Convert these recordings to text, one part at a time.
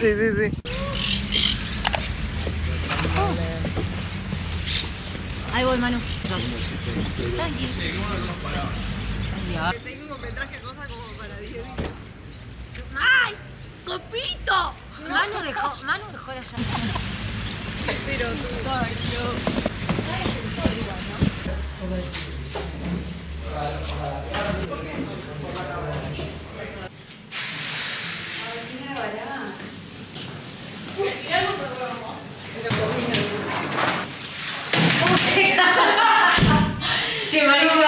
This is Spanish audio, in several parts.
Sí. Ahí voy, Manu. Tranqui. Tengo que traje cosas como para 10 días. ¡Ay! ¡Copito! Manu dejó la llave. Pero tú, Che,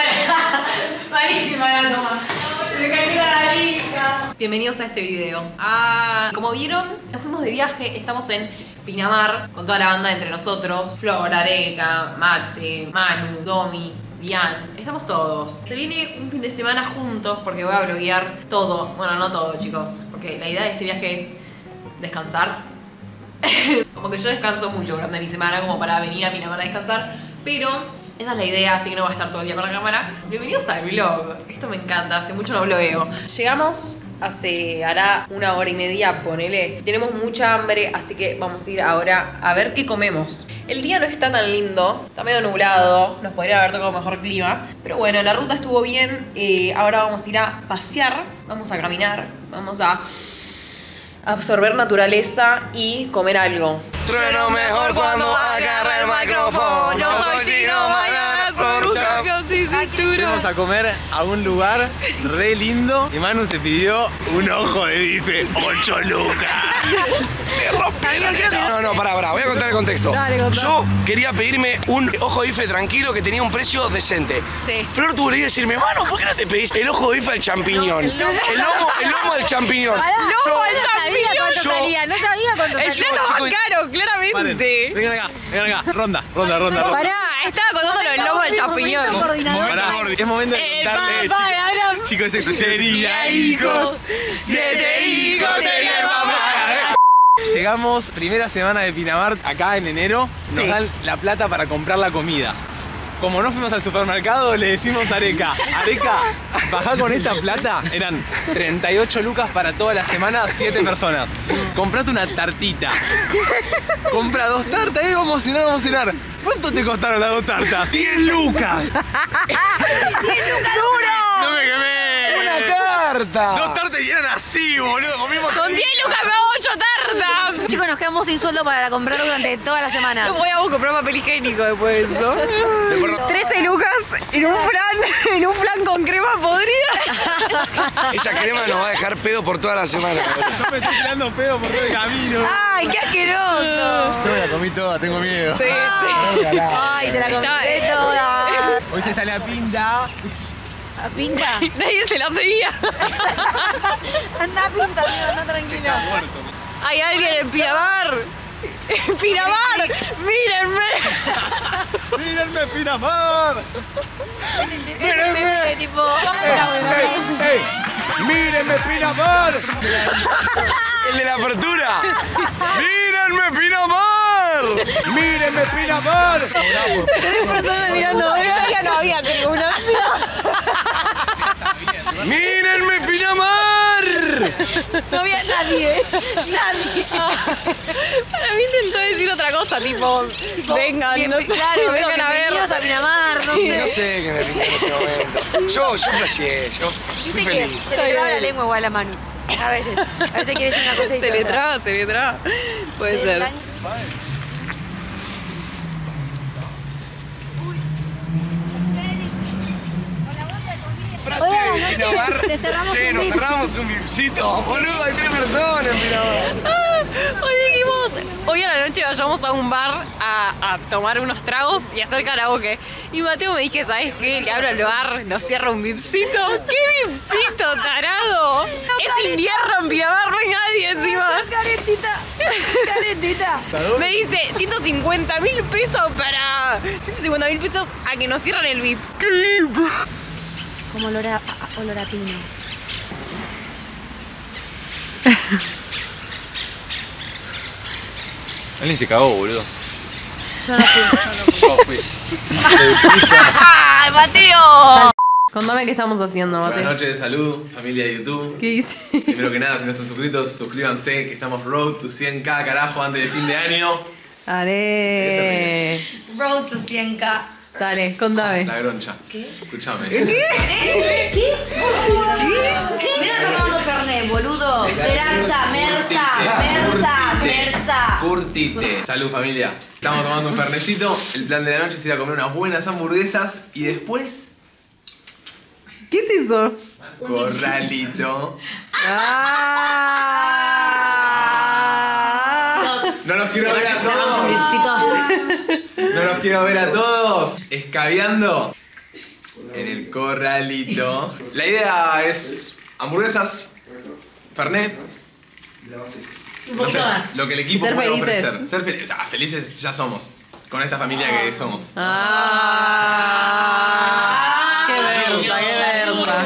malísima la toma. Se me cayó la narica. Bienvenidos a este video. Como vieron, nos fuimos de viaje, estamos en Pinamar con toda la banda entre nosotros. Flor, Areca, Mate, Manu, Domi, Bian. Estamos todos. Se viene un fin de semana juntos porque voy a bloguear todo. Bueno, no todo, chicos, porque la idea de este viaje es descansar. Como que yo descanso mucho durante mi semana como para venir a Pinamar a descansar, pero esa es la idea, así que no voy a estar todo el día con la cámara. Bienvenidos al vlog. Esto me encanta, hace mucho no vlogueo. Llegamos hará 1 hora y media, ponele. Tenemos mucha hambre, así que vamos a ir ahora a ver qué comemos. El día no está tan lindo, está medio nublado, nos podría haber tocado mejor clima, pero bueno, la ruta estuvo bien. Ahora vamos a ir a pasear, vamos a caminar, vamos a absorber naturaleza y comer algo. Trueno mejor cuando agarra el micrófono. Yo soy chino, mañana soy un campeón sin cinturón. Vamos a comer a un lugar re lindo y Manu se pidió un ojo de bife, 8 lucas. Me rompieron. No, pará, voy a contar el contexto. Yo quería pedirme un ojo de bife tranquilo que tenía un precio decente. Sí. Flor tuvo la idea de decirme, Manu, ¿por qué no te pedís el ojo de bife al champiñón? El lomo al champiñón. No sabía cuánto salía. El plato más caro, claramente. Vengan acá, ronda. Pará, estaba contando lo del lomo del champiñón. Pará, es momento de contarle, chicos, esto tenía hijos, 7 hijos tenía el papá. Llegamos, primera semana de Pinamar, acá en enero, nos dan la plata para comprar la comida. Como no fuimos al supermercado, le decimos a Areca, bajá con esta plata. Eran 38 lucas para toda la semana, 7 personas. Comprate una tartita. Compra 2 tartas, vamos a cenar. ¿Cuánto te costaron las 2 tartas? 10 lucas. 10 lucas duro. No me quemé. Una tarta. 2 tartas y eran así, boludo. Comimos con 10 lucas me hago 8 tartas. Chicos, nos quedamos sin sueldo para comprar durante toda la semana. No voy a comprar papel higiénico después de eso. 13 lucas en un flan con crema podrida. Esa crema nos va a dejar pedo por toda la semana. Yo me estoy tirando pedo por todo el camino. ¡Ay, qué asqueroso! Yo me la comí toda, tengo miedo. Sí. ¡Ay, te la comiste toda! Hoy se sale a pinta. ¿A pinta? Nadie se la seguía. Anda a pinta, amigo, anda tranquilo. Hay alguien en Pinamar. ¡En Pinamar! ¡Mírenme! ¡Mírenme, Pinamar! ¡Mírenme! Tipo... ¡Ey! ¡Mírenme, Pinamar! ¡El de la apertura! ¡Mírenme, Pinamar! ¡Mírenme, Pinamar! 3 personas mirando. Ya no había tribuna. ¡Mírenme, Pinamar! No había nadie. Para mí intentó decir otra cosa, tipo vengan, no sé, claro, vengan a ver. bienvenidos a Pinamar, no sé. No sé qué me pinté en ese momento. Yo flasheé, yo fui Viste que feliz. se le traba la lengua igual a Manu. A veces quiere decir una cosa y Se le traba. Puede ser. Frase de Pinamar. Che, nos cerramos un bipsito. Boludo, hay 3 personas en Pinamar. Hoy dijimos, hoy a la noche vayamos a un bar a tomar unos tragos y hacer karaoke. Y Mateo me dije, ¿sabes qué? Le abro el bar, nos cierra un vipsito. ¿Qué vipsito, tarado? Es invierno en Pinamar, no hay nadie encima. Carentita. Me dice 150.000 pesos para... 150.000 pesos a que nos cierran el VIP. ¿Qué VIP? Como olor a pino. Alguien se cagó, boludo. Yo no fui. Yo fui. ¡Ay, Mateo! Contame qué estamos haciendo, Mate. Buenas noches, salud, familia de YouTube. ¿Qué hice? Primero que nada, si no están suscritos, suscríbanse, que estamos road to 100k carajo antes de fin de año. Dale. Road to 100k. Dale, contame. La groncha. ¿Qué? Escuchame. ¿Qué? Mira tomando Fernet, boludo. Terraza, Merza. Curtite. Salud, familia. Estamos tomando un fernecito. El plan de la noche es ir a comer unas buenas hamburguesas y después... ¿Qué es eso? Corralito. Ah. No los quiero ver a todos. No los quiero ver a todos. Escabeando en el corralito. La idea es hamburguesas, fernet. Un poquito más. Lo que el equipo Ser puede felices. ofrecer. Ser felices. Felices ya somos. Con esta familia que somos. Qué versa, qué versa.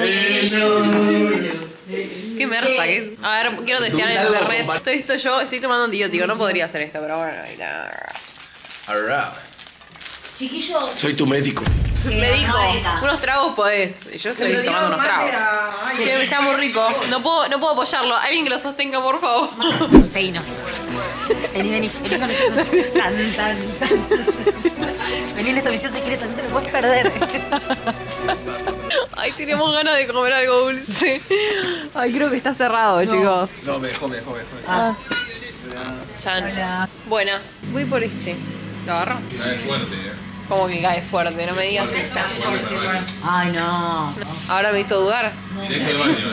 Qué mersa, qué... A ver, quiero desear en internet. Yo estoy tomando antibiótico, no podría hacer esto, pero bueno. Arra. Chiquillos. Soy tu médico. Me dijo, unos tragos podés. Y yo estoy tomando unos tragos. Que está muy rico. No puedo apoyarlo. Alguien que lo sostenga, por favor. Seguinos. Vení con nosotros. Tan. Vení en esta misión secreta, no te lo puedes perder. Ay, tenemos ganas de comer algo dulce. Ay, creo que está cerrado, chicos. No, me dejó. Chan. Buenas. Voy por este. ¿Lo agarro? Es fuerte, Como que cae fuerte, no me digas eso. Ay, no. Ahora me hizo dudar. Directo al baño,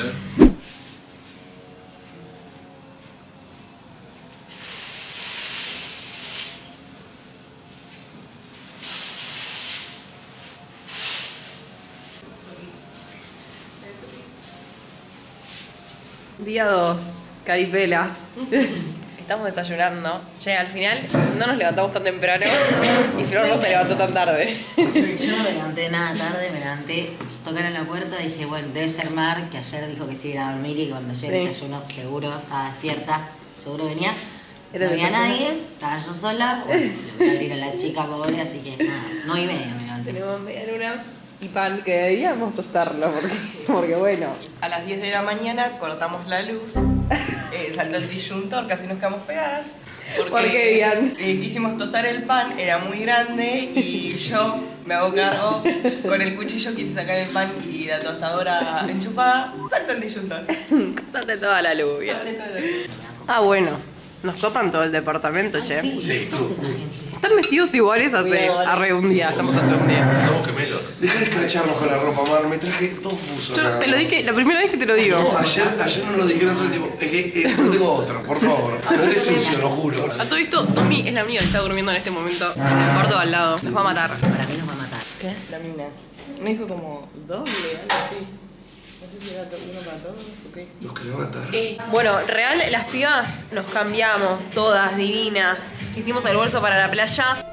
Día 2, caripelas. Estamos desayunando. Che, al final no nos levantamos tan temprano y Flor no se levantó tan tarde. Yo no me levanté nada tarde, me levanté, tocaron la puerta, dije, bueno, debe ser Mar, que ayer dijo que se iba a dormir y cuando yo desayuno seguro estaba despierta, seguro venía. No había nadie, estaba yo sola, bueno, voy a abrir a la chica pobre, así que nada, 9:30 me levanté. Tenemos medialunas y pan que deberíamos tostarlo porque bueno. A las 10 de la mañana cortamos la luz, saltó el disyuntor, casi nos quedamos pegadas. ¿Por qué, Bian? Quisimos tostar el pan, era muy grande y yo me hago cargo. Con el cuchillo quise sacar el pan y la tostadora enchufada, saltó el disyuntor. Córtate toda la luz, Bian. Ah, bueno. Nos copan todo el departamento, che. Sí, ¿qué hace esta gente? Están vestidos iguales hace un día. Estamos hace un día. Somos gemelos. Deja de escracharnos con la ropa, Mar. Me traje 2 buzos. Yo nada te lo más. dije la primera vez que te lo digo. No, ayer no lo dijeron todo el tiempo. Es que no tengo otro, por favor. No es sucio, lo juro. A todo esto, Tommy es la amiga que está durmiendo en este momento en el cuarto al lado. Nos va a matar. Para mí nos va a matar. ¿Qué? La mina. Me dijo como doble, algo así. No sé si era uno para todos o qué. ¿Los querés matar? Bueno, real, las pibas nos cambiamos, todas divinas. Hicimos el bolso para la playa.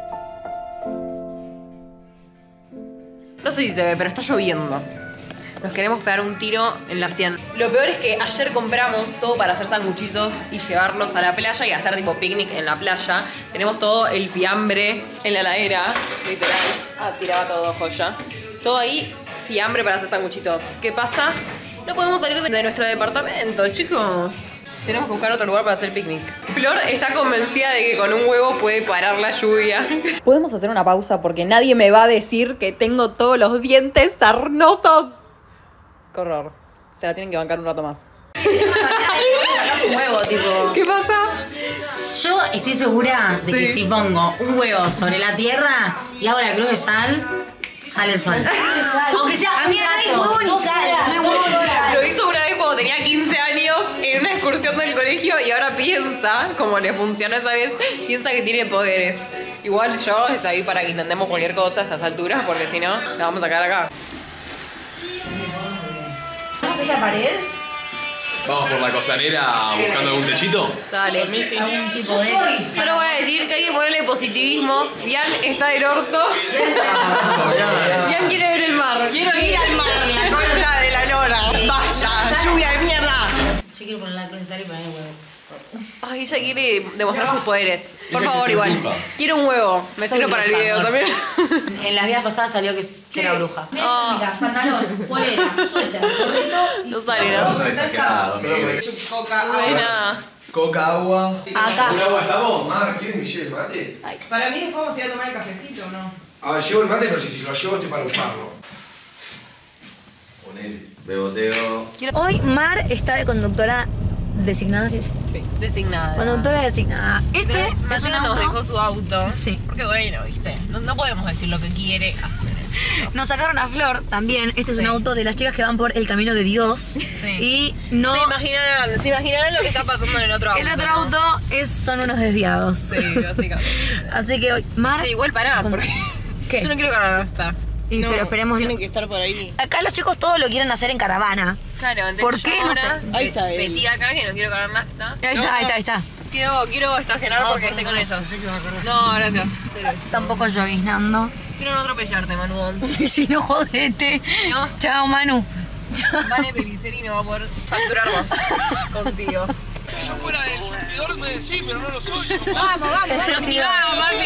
No sé si se ve, pero está lloviendo. Nos queremos pegar un tiro en la 100. Lo peor es que ayer compramos todo para hacer sanguchitos y llevarlos a la playa y hacer tipo picnic en la playa. Tenemos todo el fiambre en la heladera, literal. Ah, tiraba todo, joya. Todo ahí, fiambre para hacer sanguchitos. ¿Qué pasa? No podemos salir de nuestro departamento, chicos. Tenemos que buscar otro lugar para hacer picnic. Flor está convencida de que con un huevo puede parar la lluvia. Podemos hacer una pausa porque nadie me va a decir que tengo todos los dientes sarnosos. Qué horror. Se la tienen que bancar un rato más. Un huevo, tipo. ¿Qué pasa? Yo estoy segura de que si pongo un huevo sobre la tierra y hago la cruz de sal, sale el sol. Aunque sea un rato, 2 horas. Lo hizo una vez cuando tenía 15 años en una excursión del colegio y ahora piensa, como le funcionó esa vez, piensa que tiene poderes. Igual yo está ahí para que intentemos cualquier cosa a estas alturas porque si no, la vamos a sacar acá. ¿Vamos a la pared? Vamos por la costanera buscando algún techito. Dale. Algún tipo de... Solo voy a decir que hay que ponerle positivismo. Bian está del orto. Bian quiere ver el mar. Quiero ir al mar, la concha de la lora. Basta, lluvia de mierda. Yo quiero poner la cruz de sal y poner el huevo. Ay, ella quiere demostrar sus poderes. Por Ella favor, quiere ser igual. bruja. Quiero un huevo. Me Soy sirve para el bruja, video amor. también. En las vidas pasadas salió que era bruja. Ah. Mira, pantalón, polera, suéter, gorrito y... No sale, No, ¿no? no, exagerado, amigo. Coca, No hay nada. Coca, agua. Acá. ¿Un agua estamos? Mar, ¿quieren que lleve el mate? Para mí después vamos a ir a tomar el cafecito, ¿no? A ver, llevo el mate, pero si lo llevo estoy para usarlo. Ponele. Beboteo. Hoy Mar está de conductora designada, ¿sí? Sí, designada. Conductora designada. Este es un Mateo nos auto. dejó su auto. Sí. Porque bueno, viste. No podemos decir lo que quiere hacer. Nos sacaron a Flor también. Este es un auto de las chicas que van por el camino de Dios. Sí. Y no. Se imaginarán lo que está pasando en el otro auto. El otro ¿no? auto son unos desviados. Sí, básicamente. Así que hoy, Mar. Che, igual pará, porque ¿Qué? yo no quiero cargar hasta. Pero esperemos. Tienen que estar por ahí. Acá los chicos todo lo quieren hacer en caravana. Claro, entonces ¿Por yo qué? No ahora sé. Ahí está él. metí acá que no quiero cargar nafta. Ahí está. Quiero estacionar porque estoy con ellos. No, gracias. Tampoco lloviznando. Quiero no atropellarte, Manu. Y si no, jodete. No. Chao, Manu. Vale, Peliceri no va a poder facturar más contigo. Si yo fuera el surtidor me decís, pero no lo soy yo. Vamos, vamos. El surtidor. papi,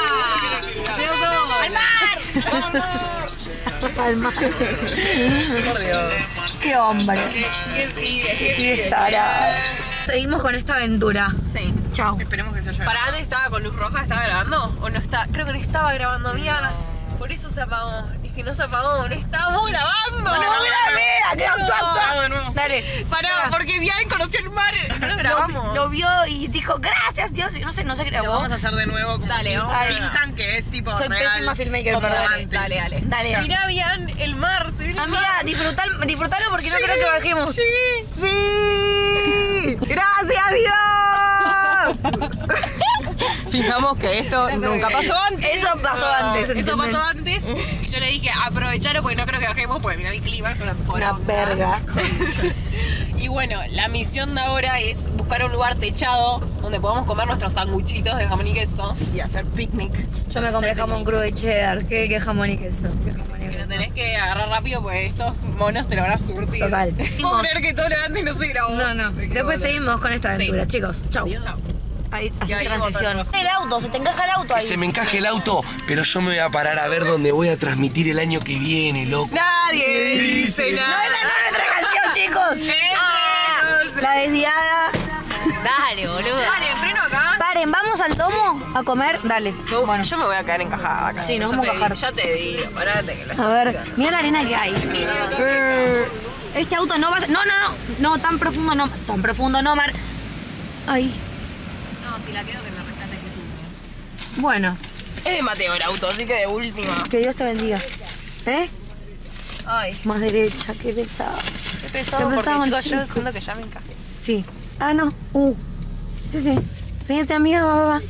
Al mar. Por Dios. Qué hombre. Qué pibe, qué Y pibe. estará. Seguimos con esta aventura. Sí. Chao. Esperemos que se haya. ¿Para antes estaba con luz roja? ¿Estaba grabando? ¿O no está? Creo que no estaba grabando, amiga. Por eso se apagó. Es que no se apagó, no estábamos grabando. Acá de nuevo. Dale. Pará, porque Bian conoció el mar. No lo grabamos. Lo vio y dijo, gracias Dios. Y no sé Lo grabó. vamos a hacer de nuevo como Dale, vamos a finjan que es tipo Soy real, pésima filmmaker, como perdón. antes. Dale. Dale. Mirá, Bian, el mar. Se ve el Amiga, mar. disfrutalo porque no creo que bajemos. ¡Sí! ¡Gracias, Dios! Fijamos que esto nunca pasó antes. Eso pasó antes. Eso ¿entendés? pasó antes. Y yo le dije, aprovechalo porque no creo que bajemos, porque mira mi clima, es una Una poronga. verga. Y bueno, la misión de ahora es buscar un lugar techado donde podamos comer nuestros sanguchitos de jamón y queso. Y hacer picnic. Yo me compré jamón crudo y cheddar. ¿Qué jamón y queso? ¿Qué jamón y Que lo queso? tenés que agarrar rápido porque estos monos te lo van a surtir. Total. Puedo creer que todo lo de antes no se grabó. No. Después seguimos con esta aventura, chicos. Chau. Chao. Ahí, Y así ahí transición. otro. El auto, se te encaja el auto ahí. Se me encaje el auto, pero yo me voy a parar a ver dónde voy a transmitir el año que viene, loco. Nadie dice No, nada. esa no es nuestra canción, chicos. La desviada. Dale, boludo. Vale, freno acá. Paren, vamos al domo a comer. Dale. Bueno, yo me voy a quedar encajada acá. Sí, nos Ya vamos a te encajar. digo, Ya te digo, parate que la... A ver, mira la arena que hay. Este auto no va a ser... No, tan profundo no. Tan profundo no, Mar. Ay, No, si la quedo que me rescate que sucio. bueno, Es de Mateo el auto, así que de última. que Dios te bendiga. ¿Eh? Ay, Más derecha, qué pesado. qué pesado, Qué porque pesado, chicos, yo chico. siento que ya me encajé. Sí. Ah, no. Sí. Sí, amiga, va.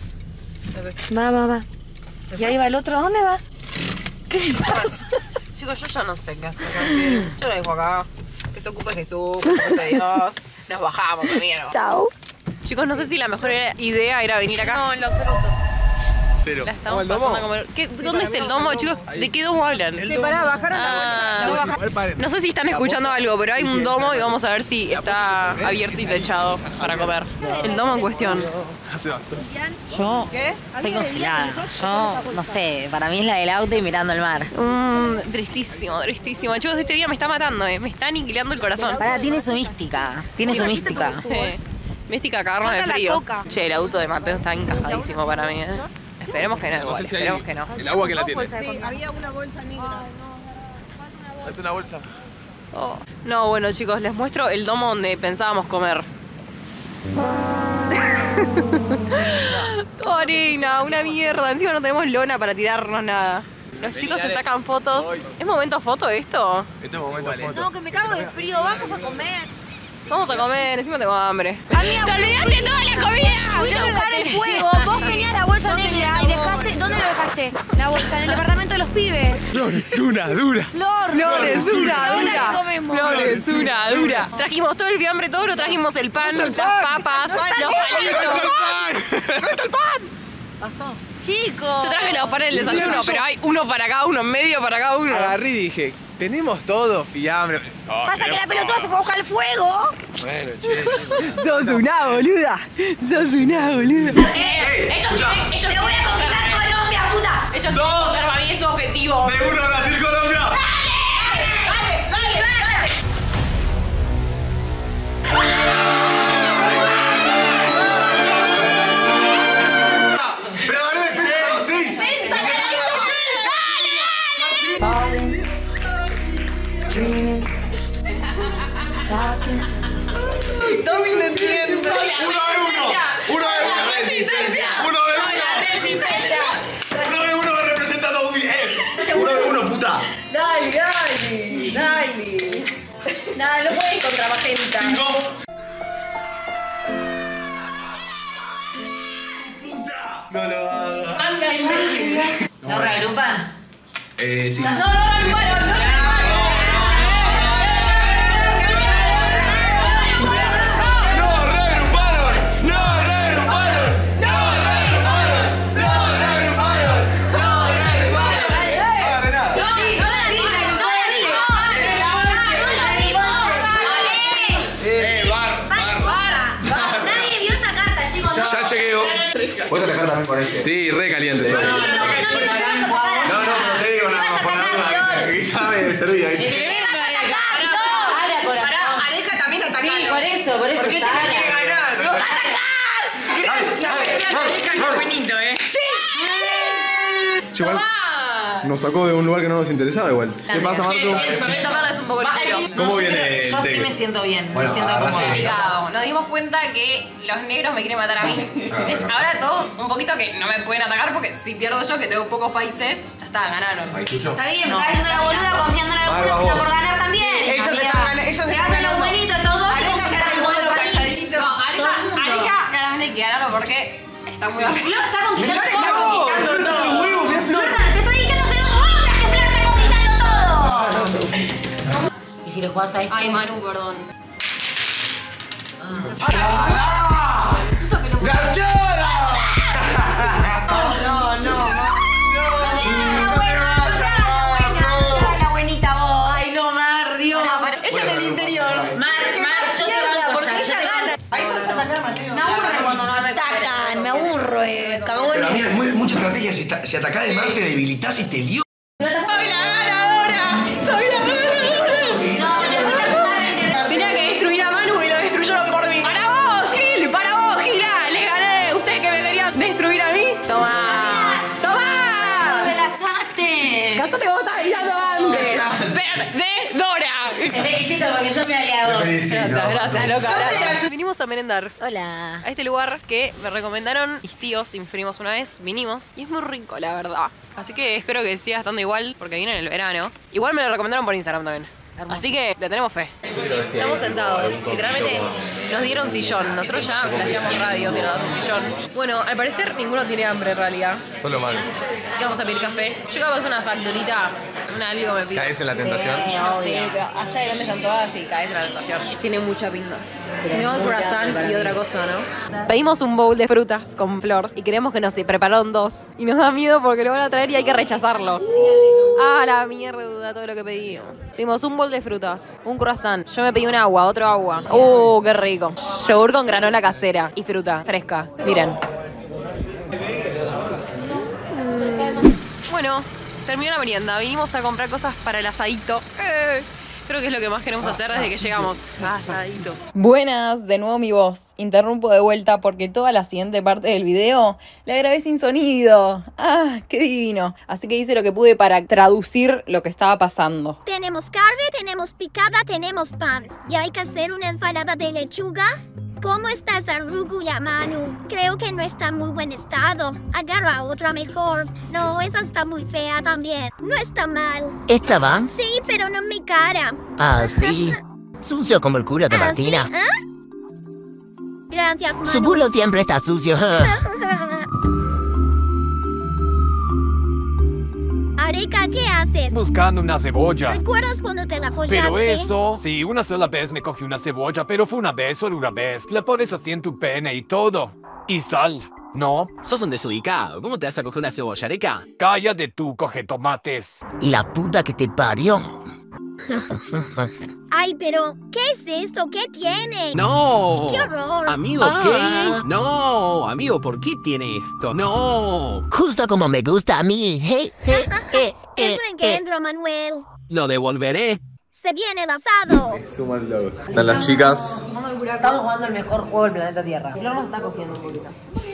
Va. Y ahí va el otro. ¿A dónde va? ¿Qué le pasa? Chicos, yo ya no sé qué hacer. Yo lo dejo acá. Que se ocupe Jesús, que se ocupe Dios. Nos bajamos, amigo. Chao. Chicos, no sé si la mejor idea era venir acá. No, en lo absoluto. Cero. La estamos ¿Vamos al pasando a domo? comer. ¿Dónde es el domo, chicos? ¿De qué domo hablan? Sí, pará, bajaron Ah. la bolsa. Igual paren. No sé si están escuchando algo, pero hay un domo y vamos a ver si está abierto y techado para comer. El domo en cuestión. Se va. Yo estoy congelada. Yo, no sé, para mí es la del auto y mirando el mar. Tristísimo. Chicos, este día me está matando, me está aniquilando el corazón. Pará, tiene su mística. Mística cagarnos de frío. Che, el auto de Mateo está encajadísimo para mí, Esperemos que no, No igual, sé si esperemos hay que no. el agua que la tiene. Sí, había una bolsa negra. Date una bolsa. Oh. No, bueno chicos, les muestro el domo donde pensábamos comer. Toda arena, una mierda. Encima no tenemos lona para tirarnos nada. Los chicos se sacan fotos. ¿Es momento foto esto? Este es momento foto. No, que me cago de frío. Vamos a comer. Vamos a comer, encima tengo hambre. Amiga, ¡Te olvidaste toda la comida! Voy a buscar el fuego. Vos tenías la bolsa negra y dejaste... ¿Dónde lo dejaste? La bolsa, en el departamento de los pibes. Flores, una dura. Flor. Flores, una ¿Dónde dura. comemos? Flores, una dura. Trajimos todo el fiambre, todo lo trajimos, el pan, las papas, los palitos. ¡No está el pan! ¿Pasó? Chicos. Yo traje los panes del desayuno, pero hay uno para cada uno, medio para cada uno. Agarré y dije, tenemos todo, fiambre. No, Pasa que la tenemos pelotuda se fue a buscar el fuego. Bueno, che. Sos una boluda. Sos una boluda. Ellos quieren, Te voy a conquistar Colombia, puta. ellos quieren conservar bien su objetivo. De uno Brasil, Colombia. Falling, dreaming, talking. Tommy no entiende. Uno de uno. Resistencia. Uno de uno me representa a todo Uno de uno, puta. Dale. Nada, no puedes ir contra Magenta. 5. No lo hagas. Anda, imbécil. ¿No reagrupan? Sí. No agruparon, Nadie vio esta carta, chicos. Ya chequeo. ¿Puedes atacar también con este? Sí, re caliente. No, pero te digo nada más por la duda. Quizá me servía ahí. Ara, corazón. Areca también ataca. Sí, por eso ¿Por qué está tenés que Ara. ganar? ¡Nos vas a atacar! Ya me tenía Areca, qué bonito, Igual nos sacó de un lugar que no nos interesaba igual. ¿Qué pasa, Marco? tocarles un poco el pelo. ¿Cómo viene el Yo sí técnico? me siento bien. Bueno, me siento arranque. cómoda. Complicado. Nos dimos cuenta que los negros me quieren matar a mí. Entonces, ahora todo un poquito que no me pueden atacar porque si pierdo yo, que tengo pocos países, ya está, ganaron. Ahí tuyo. Está bien, me está haciendo la boluda, confiando en la Ahí boluda, va puta, vos. por ganar también. Ellos amiga. están ganando, ellos Se están hacen los ganando. buenitos todos. Areca se hace el modelo calladito. No, Arica claramente hay que ganarlo porque está muy arriba. Flor está conquistando Está todo. conquistando todo. Flor, te estoy diciendo hace 2 horas que Flor está conquistando todo. ¿Y si lo jugás a este? Ay, Manu, perdón. La buenita vos. Ay, no, Mar, Dios. Ella en el interior. Mar, yo te banco porque ya, yo ella te gana. Ahí puedes atacar, Mateo. Me aburre cuando no me Tacan, me aburro, cagón. Pero mira, es mucha estrategia. Si atacás de más, te debilitas y te dio. ¡Soy la ganadora! ¡Soy la ganadora! No, después ya jugaron. Tenía que destruir a Manu y lo destruyeron por mí. ¡Para vos, Gil! ¡Para vos, Gila! ¡Le gané! ¿Usted que me quería destruir a mí? ¡Toma! ¡Toma! Relajate. ¡Cállate vos, estás gritando antes! ¡Perdedora! Te felicito porque yo me valía a vos. Gracias, loca. Vinimos a merendar Hola. a este lugar que me recomendaron mis tíos y mis primos una vez. Vinimos y es muy rico, la verdad. Así que espero que siga estando igual porque viene en el verano. Igual me lo recomendaron por Instagram también. Así que le tenemos fe. Estamos sentados. Literalmente nos dieron sillón. Nosotros ya flasheamos radios y nos das un sillón. Bueno, al parecer ninguno tiene hambre en realidad. Solo mal. Así que vamos a pedir café. Yo creo que es una facturita. Algo me pido. ¿Caes en la tentación? Sí, allá grandes están todas y caes en la tentación. Tiene mucha pinta. Si no, el croissant y otra cosa, ¿no? Pedimos un bowl de frutas con Flor y creemos que nos prepararon 2. Y nos da miedo porque lo van a traer y hay que rechazarlo. Ah, la mierda, todo lo que pedimos. Pedimos un bowl de frutas, un croissant. Yo me pedí un agua, otro agua. Qué rico. Yogur con granola casera y fruta fresca. Miren. Bueno, terminó la merienda. Vinimos a comprar cosas para el asadito. Creo que es lo que más queremos hacer desde que llegamos. Asadito. Buenas, de nuevo mi voz. Interrumpo de vuelta porque toda la siguiente parte del video la grabé sin sonido. ¡Ah, qué divino! Así que hice lo que pude para traducir lo que estaba pasando. Tenemos carne, tenemos picada, tenemos pan. ¿Y hay que hacer una ensalada de lechuga? ¿Cómo está esa rúcula, Manu? Creo que no está en muy buen estado. Agarra otra mejor. No, esa está muy fea también. No está mal. ¿Esta va? Sí, pero no en mi cara. Ah, sí. Sucio como el culo de Martina. ¿Sí? ¿Ah? Gracias, Manu. Su culo siempre está sucio. Areca, ¿qué haces? Buscando una cebolla. ¿Recuerdas cuando te la follaste? Pero eso, sí, una sola vez me cogí una cebolla, pero fue una vez, solo una vez. La pones así en tu pene y todo. Y sal. No. Sos un desubicado. ¿Cómo te vas a coger una cebolla, Areca? Cállate tú, coge tomates. La puta que te parió. Ay, pero, ¿qué es esto? ¿Qué tiene? ¡No! ¡Qué horror! Amigo, ¿qué? No, amigo, ¿por qué tiene esto? ¡No! Justo como me gusta a mí. Es un engendro, Manuel. Lo devolveré. Se viene el asado. Suma el logo. Están las chicas. Estamos jugando el mejor juego del planeta Tierra. Flor nos está cogiendo un poquito.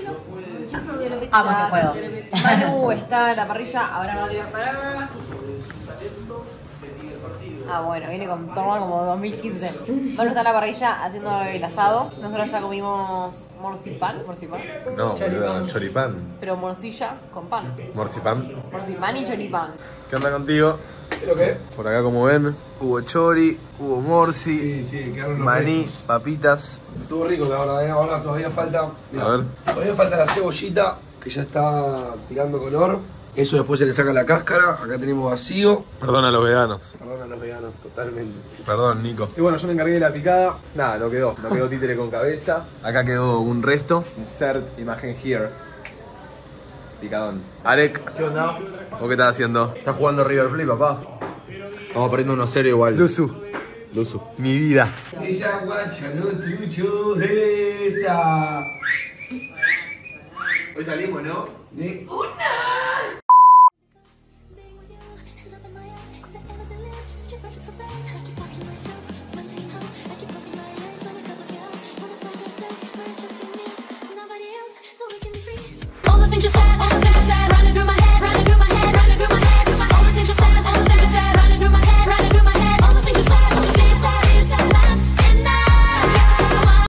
Ah, porque juego. Manu está en la parrilla, ahora va a parar. Ah, bueno, viene con toma como 2015. Manu está en la parrilla haciendo el asado. Nosotros ya comimos morcipán. No, boludo, choripán. Pero morcilla con pan. Morcipán. Morcipán y choripán. ¿Qué onda contigo? ¿Pero qué? Por acá, como ven, hubo chori, hubo morsi, Sí, quedaron los maní, restos. papitas. Estuvo rico, la verdad. Ahora todavía falta. Mirá, A ver. todavía falta la cebollita, que ya está tirando color. Eso después se le saca la cáscara. Acá tenemos vacío. Perdón a los veganos. Perdón a los veganos, totalmente. Perdón, Nico. Y bueno, yo me encargué de la picada. Nada, no quedó títere con cabeza. Acá quedó un resto. Insert imagen here. Picadón. Arek, ¿Qué onda? ¿vos qué estás haciendo? Está jugando River Plate, papá. Vamos perdiendo 1-0 igual. Luzu, mi vida. Ella guacha, no trucho esta. Hoy salimos, ¿no? De All the things you said, all the things you said.